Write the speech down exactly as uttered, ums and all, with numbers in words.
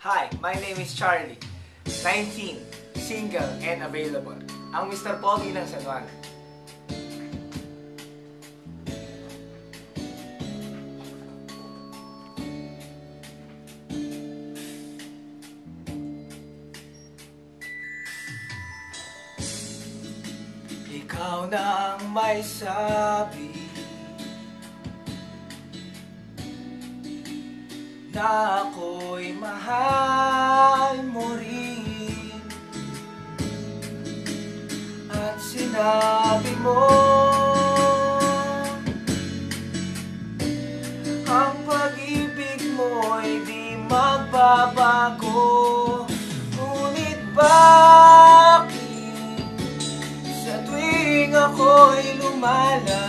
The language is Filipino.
Hi, my name is Charlie, nineteen, single and available. Ang Mister Pogi ng San Juan. Ikaw na ang may sabi na ako'y mahal mo rin, at sinabi mo ang pag-ibig mo'y di magbabago. Ngunit bakit sa tuwing ako'y lumalabas